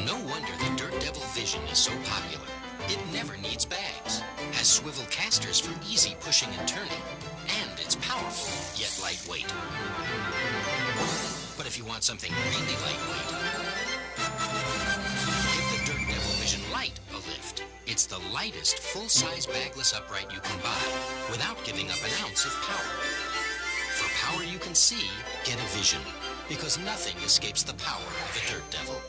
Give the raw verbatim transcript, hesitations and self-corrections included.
No wonder the Dirt Devil Vision is so popular. It never needs bags, has swivel casters for easy pushing and turning, and it's powerful, yet lightweight. But if you want something really lightweight, give the Dirt Devil Vision Lite a lift. It's the lightest full-size bagless upright you can buy without giving up an ounce of power. For power you can see, get a Vision, because nothing escapes the power of a Dirt Devil.